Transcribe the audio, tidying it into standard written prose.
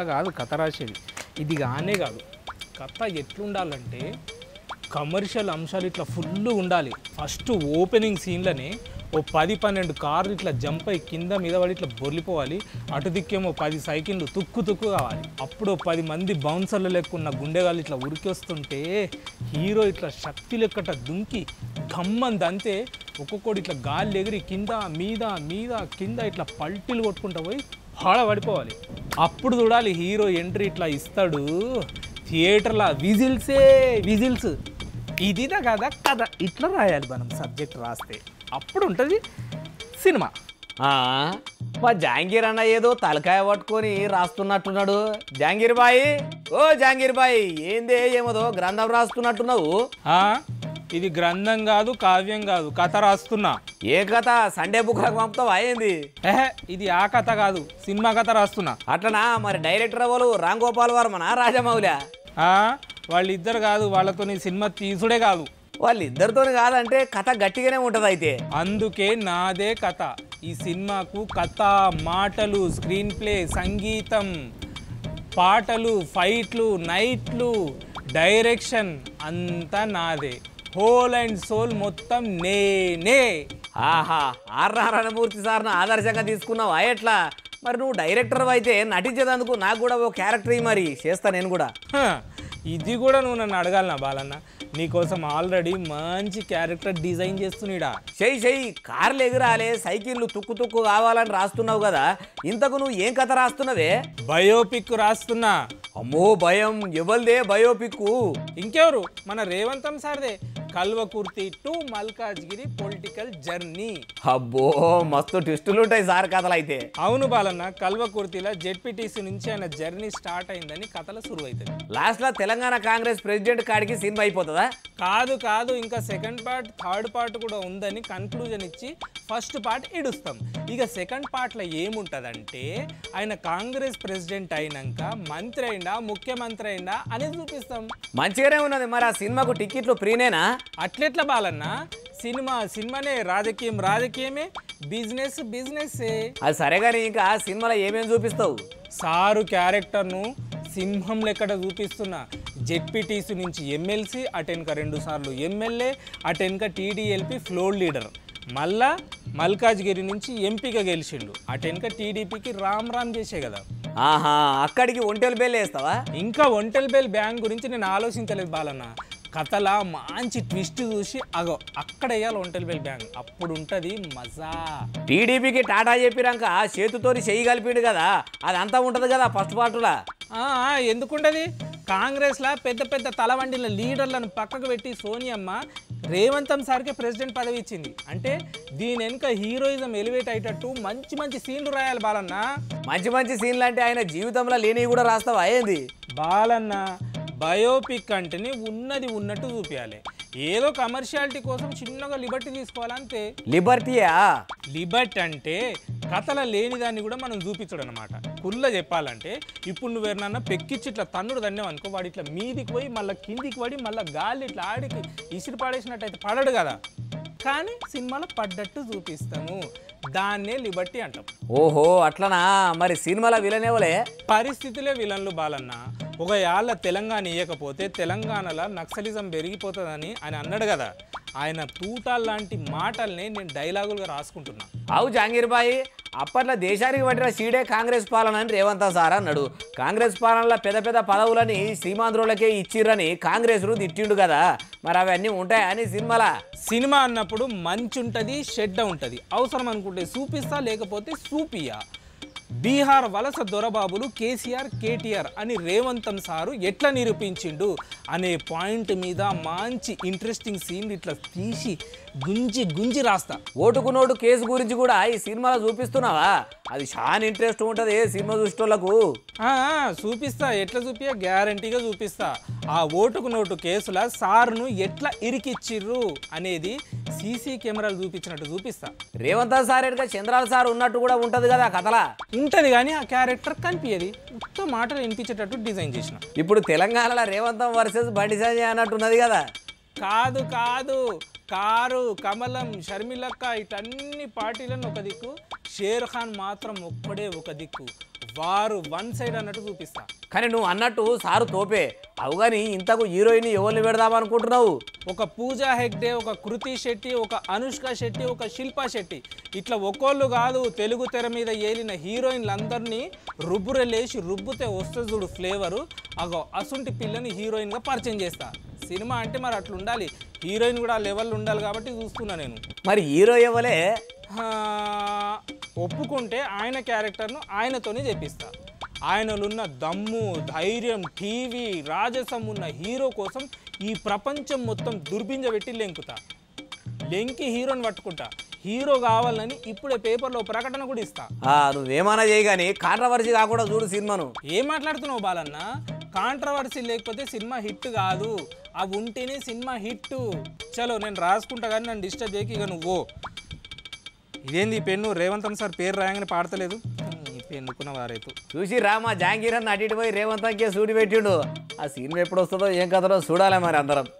కాదు కథ రాసేది, ఇది కానే కాదు. కథ ఎట్లుండాలంటే కమర్షియల్ అంశాలు ఇట్లా ఫుల్ ఉండాలి. ఫస్ట్ ఓపెనింగ్ సీన్లోనే ఓ 10-12 కార్లు ఇట్లా జంప్ అయ్యి కింద మీద పడి ఇట్లా బొర్లిపోవాలి. అటు దిక్కేమో 10 సైకిళ్ళు తుక్కు కావాలి. అప్పుడు 10 మంది బౌన్సర్లు లెక్కున్న గుండెగాళ్ళు ఇట్లా ఉరికి వస్తుంటే హీరో ఇట్లా శక్తి లెక్కట దుంకి గమ్మంది అంతే ఒక్కొక్కటి ఇట్లా గాలి ఎగిరి కింద మీద మీద కింద ఇట్లా పల్టీలు కొట్టుకుంటా పోయి పడిపోవాలి. అప్పుడు చూడాలి హీరో ఎంట్రీ ఇట్లా ఇస్తాడు థియేటర్లో విజిల్స్. ఇదిదా కదా కథ. ఇట్లా రాయాలి మనం సబ్జెక్ట్ రాస్తే, అప్పుడు ఉంటుంది సినిమా. మా జాంగీర్ అన్న ఏదో తలకాయ పట్టుకొని రాస్తున్నట్టున్నాడు. జాంగీర్ బాయ్ ఏందే ఏమదో గ్రంథం రాస్తున్నట్టున్నావు. ఇది గ్రంథం కాదు, కావ్యం కాదు, కథ రాస్తున్నా. ఏ కథ? సండే బుక్ పంపుతావా ఏంది? ఇది ఆ కథ కాదు, సినిమా కథ రాస్తున్నా. అట్లనా? మరి డైరెక్టర్ ఎవరు? రామ్ గోపాల్ వర్మనా రాజమౌళి? వాళ్ళిద్దరు కాదు, వాళ్ళతో సినిమా తీసుడే కాదు. వాళ్ళిద్దరితో కాదంటే కథ గట్టిగానే ఉంటుంది అయితే. అందుకే నాదే కథ. ఈ సినిమాకు కథ, మాటలు, స్క్రీన్ ప్లే, సంగీతం, పాటలు, ఫైట్లు, నైట్లు, డైరెక్షన్ అంతా నాదే. హోల్ అండ్ సోల్ మొత్తం నేనే. ఆహా, ఆర్ నారాయణమూర్తి సార్ను ఆదర్శంగా తీసుకున్నావా ఎట్లా? మరి నువ్వు డైరెక్టర్ అయితే నటించేందుకు నాకు కూడా ఓ క్యారెక్టర్ మరి చేస్తా నేను కూడా. ఇది కూడా నువ్వు నన్ను అడగాలనా బాలన్న? నీకోసం ఆల్రెడీ మంచి క్యారెక్టర్ డిజైన్ చేస్తున్నాడా. చెయ్యి కార్లు ఎగిరాలే, సైకిళ్ళు తుక్కు కావాలని రాస్తున్నావు కదా, ఇంతకు నువ్వు ఏం కథ రాస్తున్నావే? బయోపిక్ రాస్తున్నా. అమ్మో భయం! ఎవరిదే బయోపిక్? ఇంకెవరు, మన రేవంతం సార్దే. Kalwakurthy to Malkajgiri political journey. అబ్బో, మస్తు ట్విస్టులు ఉంటాయి సార్ కథలు అయితే. అవును బాలన్న, కల్వకుర్తిలో జెడ్పీటీసీ నుంచి ఆయన జర్నీ స్టార్ట్ అయిందని కథలు సురువు అవుతుంది. లాస్ట్ లో తెలంగాణ కాంగ్రెస్ ప్రెసిడెంట్ కాడికి సినిమా అయిపోతుందా? కాదు, ఇంకా సెకండ్ పార్ట్, థర్డ్ పార్ట్ కూడా ఉందని కన్క్లూజన్ ఇచ్చి ఫస్ట్ పార్ట్ ఇడుస్తాం. ఇక సెకండ్ పార్ట్లో ఏముంటుందంటే ఆయన కాంగ్రెస్ ప్రెసిడెంట్ అయినాక మంత్రి అయిందా, ముఖ్యమంత్రి అయిందా అనేది చూపిస్తాం. మంచిగానే ఉన్నది. మరి ఆ సినిమాకు టికెట్లు ఫ్రీనేనా? అట్లెట్లా బాలన్న? సినిమానే, రాజకీయమే, బిజినెస్. అది సరే కానీ ఇంకా సినిమాలో ఏమేమి చూపిస్తావు? సారు క్యారెక్టర్ను సింహం లెక్కట చూపిస్తున్నా. జెడ్పీటీసీ నుంచి ఎమ్మెల్సీ, అటెన్క 2 సార్లు ఎమ్మెల్యే, అటెన్క టీడీఎల్పీ ఫ్లోర్ లీడర్, మళ్ళా మల్కాజ్గిరి నుంచి ఎంపీగా గెలిచిండు, అటెన్క టీడీపీకి రామ్ చేసే కదా. ఆహా, అక్కడికి ఒంటెల బెల్ వేస్తావా? ఇంకా ఒంటెల బెల్ బ్యాంక్ గురించి నేను ఆలోచించలేదు బాలన్న. కథలా మంచి ట్విస్ట్ చూసి అక్కడ వేయాలి ఒంటెల బెల్ బ్యాంక్, అప్పుడు ఉంటుంది మజా. టీడీపీకి టాటా చెప్పినాక చేతుతోని చెయ్యి కలిపిండు కదా, అదంతా ఉంటుంది కదా ఫస్ట్ పార్టులా. ఎందుకుంటది? కాంగ్రెస్లా పెద్ద తలవండిల లీడర్లను పక్కకు పెట్టి సోనియమ్మ రేవంతం సార్కే ప్రెసిడెంట్ పదవి ఇచ్చింది అంటే దీని వెనుక హీరోయిజం ఎలివేట్ అయ్యేటట్టు మంచి సీన్లు రాయాలి బాలన్న. మంచి సీన్లు అంటే ఆయన జీవితంలో లేనివి కూడా రాస్తావా ఏంది? బాలన్న, బయోపిక్ అంటేనే ఉన్నది ఉన్నట్టు చూపించాలి. ఏదో కమర్షియాలిటీ కోసం చిన్నగా లిబర్టీ తీసుకోవాలంతే. లిబర్టీయా? లిబర్టీ అంటే కథల లేని దాన్ని కూడా మనం చూపించడం అనమాట. కుల్ల చెప్పాలంటే ఇప్పుడు నువ్వు ఎవరినన్నా పెక్కిచ్చి ఇట్లా తన్నుడు తన్నావు అనుకో, వాడు ఇట్లా మీదికి పోయి మళ్ళీ కిందికి పడి మళ్ళీ గాలి ఇట్లా ఆడికి ఇసిరి పాడేసినట్టయితే పడడు కదా. కానీ సినిమాలో పడ్డట్టు చూపిస్తాము, దాన్నే లిబర్టీ అంటాం. ఓహో అట్లనా? మరి సినిమాలో విలనేవలే? పరిస్థితులే విలన్లు బాలన్న. ఒక యాళ్ళ తెలంగాణ ఇవ్వకపోతే తెలంగాణలో నక్సలిజం పెరిగిపోతుందని ఆయన అన్నాడు కదా. ఆయన తూటాల్లాంటి మాటల్ని నేను డైలాగులుగా రాసుకుంటున్నా. అవు జాంగీర్ బాయ్, అప్పట్లో దేశానికి పట్టిన సీడే కాంగ్రెస్ పాలన అని రేవంత్ సార్ అన్నాడు. కాంగ్రెస్ పాలనలో పెద్ద పదవులని శ్రీమాంధ్రులకే ఇచ్చిర్రని కాంగ్రెస్ తిట్టిండు కదా, మరి అవన్నీ ఉంటాయని సినిమా అన్నప్పుడు మంచి ఉంటుంది, షెడ్డ ఉంటుంది. అవసరం అనుకుంటే చూపిస్తా, లేకపోతే చూపియా. బీహార్ వలస దొరబాబులు కేసీఆర్ కేటీఆర్ అని రేవంతం సారు ఎట్లా నిరూపించిండు అనే పాయింట్ మీద మంచి ఇంట్రెస్టింగ్ సీన్ ఇట్లా తీసి గుంజి రాస్తా. ఓటుకు నోటు కేసు గురించి కూడా ఈ సినిమాలో చూపిస్తున్నావా? అది చాలా ఇంట్రెస్ట్ ఉంటుంది సినిమా చూసేటోళ్లకు. చూపిస్తా, ఎట్లా చూపియా? గ్యారంటీగా చూపిస్తా. ఆ ఓటుకు నోటు కేసుల సార్ను ఎట్లా ఇరికిచ్చిర్రు అనేది సీసీ కెమెరాలు చూపించినట్టు చూపిస్తా. రేవంత్ సార్ ఎట్లా చంద్రాల సార్ ఉన్నట్టు కూడా ఉంటది కదా కథలా? ఉంటది కానీ ఆ క్యారెక్టర్ కనిపించేది, మొత్తం మాటలు వినిపించేటట్టు డిజైన్ చేసిన. ఇప్పుడు తెలంగాణలో రేవంతం వర్సెస్ బండి సంజయ్ అన్నట్టున్నది కదా. కాదు, కారు, కమలం, షర్మిలక్క ఇటన్ని పార్టీలను ఒక దిక్కు, షేర్ ఖాన్ మాత్రం ఒక్కడే ఒక దిక్కు. వారు వన్ సైడ్ అన్నట్టు చూపిస్తా. కానీ నువ్వు అన్నట్టు సారు తోపే అవు కానీ ఇంతకు హీరోయిన్ ఎవరిని పెడదామనుకుంటున్నావు? ఒక పూజా హెగ్డే, ఒక కృతి శెట్టి, ఒక అనుష్క శెట్టి, ఒక శిల్పా శెట్టి, ఇట్లా ఒక్కోళ్ళు కాదు తెలుగు తెర మీద ఏలిన హీరోయిన్లందరినీ రుబ్బురెలేసి రుబ్బుతే వస్తే చూడు ఫ్లేవరు, అగో అసుంటి పిల్లని హీరోయిన్గా పరిచయం చేస్తా. సినిమా అంటే మరి అట్లా ఉండాలి, హీరోయిన్ కూడా ఆ లెవెల్లో ఉండాలి కాబట్టి చూస్తున్నా నేను. మరి హీరో ఎవలే? ఒప్పుకుంటే ఆయన క్యారెక్టర్ను ఆయనతోనే చేపిస్తా. ఆయనలున్న దమ్ము, ధైర్యం, టీవీ రాజసం ఉన్న హీరో కోసం ఈ ప్రపంచం మొత్తం దుర్బింజ లెంకుతా. లెంకి హీరోని పట్టుకుంటా. హీరో కావాలని ఇప్పుడే పేపర్లో ప్రకటన కూడా ఇస్తా. నువ్వేమన్నా చేయి కానీ కాంట్రవర్సీ కాకుండా చూడు సినిమాను. ఏం మాట్లాడుతున్నావు బాలన్న? కాంట్రవర్సీ లేకపోతే సినిమా హిట్ కాదు, అవి ఉంటేనే సినిమా హిట్. చలో నేను రాసుకుంటా కానీ నన్ను డిస్టర్బ్ చేయకి. ఇక నువ్వు ఇదేంది ఈ పెన్ను రేవంత్ సార్ పేరు రాయంగానే పాడతలేదు. ఈ పెన్నుకున్న వారైతే చూసి రామా జాంగీర్ అన్న అటు ఇటు పోయి రేవంత్కే సూటి పెట్టిండు. ఆ సినిమా ఎప్పుడు వస్తుందో ఏం కథలో చూడాలి మరి అందరం.